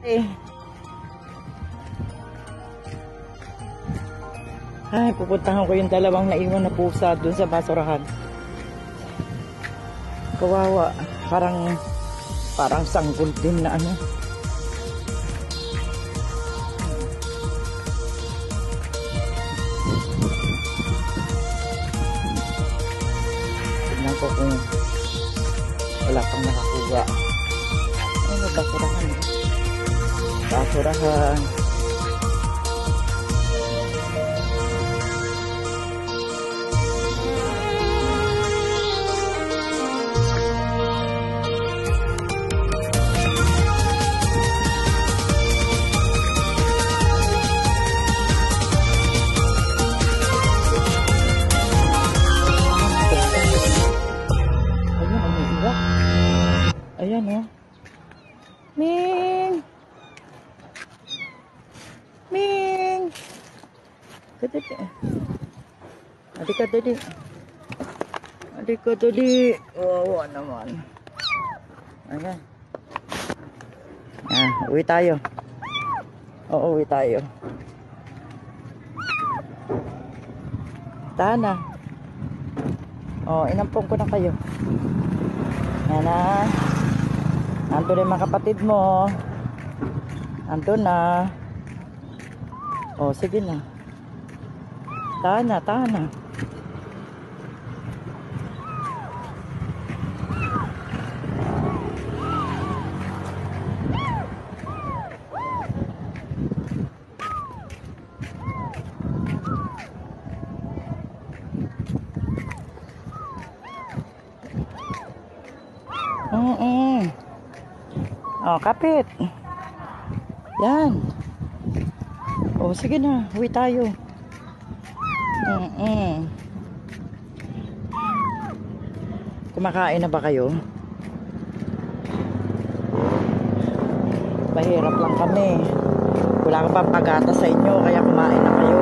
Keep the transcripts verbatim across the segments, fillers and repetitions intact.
Eh. Ay, pupuntahan ko yung dalawang naiwan na pusa dun sa basurahan. Kawawa. Parang, parang sanggol din na ano. Tignan ko kung wala pang nakakuha. Ano, basurahan. Basurahan. Ayan o. Oh. Ming! Ming! Kadali. Adik ka dali. Adik ka dali. Wawa naman. Ayan. Ah, uwi tayo. Oo, uwi tayo. Tana. Oh, inampong ko na kayo. Yan na. Nandun yung mga kapatid mo. Nandun na. O, sige na. Tahan na, tahan na. Mm-mm. Oh, kapit. Yan. Oh, sige na. Uwi tayo. Mm-mm. Kumakain na ba kayo? Mahirap lang kami. Wala ka pang pagata sa inyo, kaya kumain na kayo.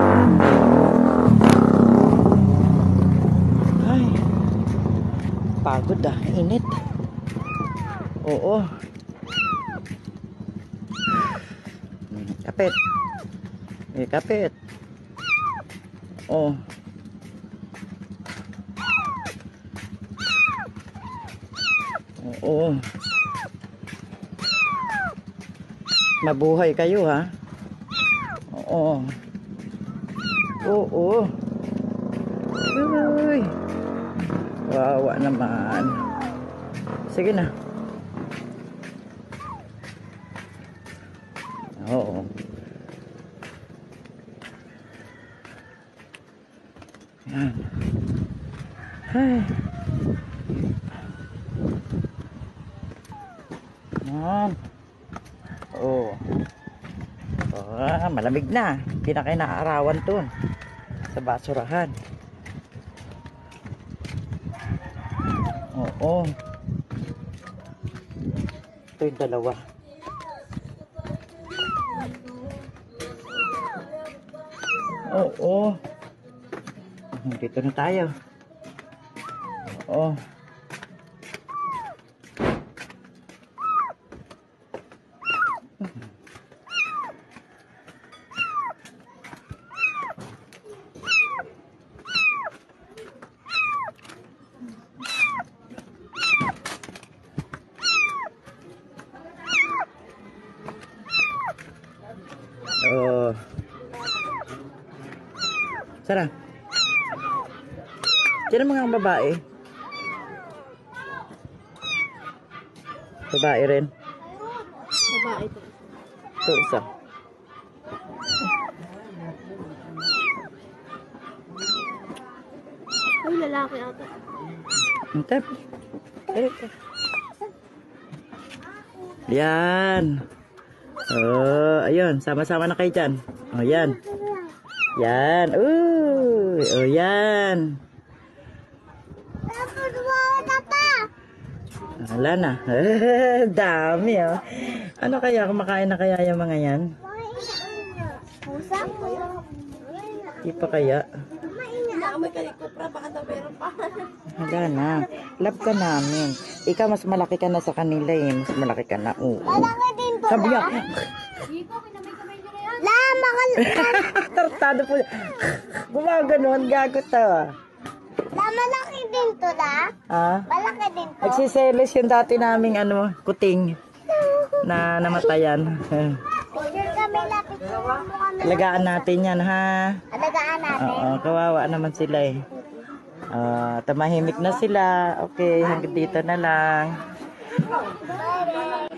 Ay. Pagod ah. Init. Oo. Kapit. Eh, kapit. Oh. Oo. Mabuhay kayo, ha? Oo. Oo. Uy. Wawa naman. Sige na. Oo. Yan. Ay. Yan. Oo. Ah, malamig na. Hindi na kayo naaarawan dun sa basurahan. Oo. Ito yung dalawa. Oo. Dito na tayo. Oo. Oh. Sara. Sino mga babae? Babae rin. Babae to. Ito isa. Ay, lalaki ata. Ito. Ito. Yan. Oh, ayun. Sama-sama na kayo dyan. Oh, yan. Yan. Ooh. Oh, yan. Wala na. Dami, oh. Ano kaya? Kumakain na kaya yung mga yan? Di pa kaya? Wala na. Love ka namin. Ikaw mas malaki ka na sa kanila eh. Mas malaki ka na. Oo. Malaki din Sabi niya, La, makal... tartado po. Gumaganon, gago to. La, malaki din to, la. Ah? Malaki din to. Nagsiselos yung dati naming ano, kuting na namatayan. Picture kami la, picture mo kami. Alagaan natin yan, ha? Alagaan natin. Oo, kawawa naman sila eh. Ah, tamahimik na sila. Okay, hanggang dito na lang. Bye-bye.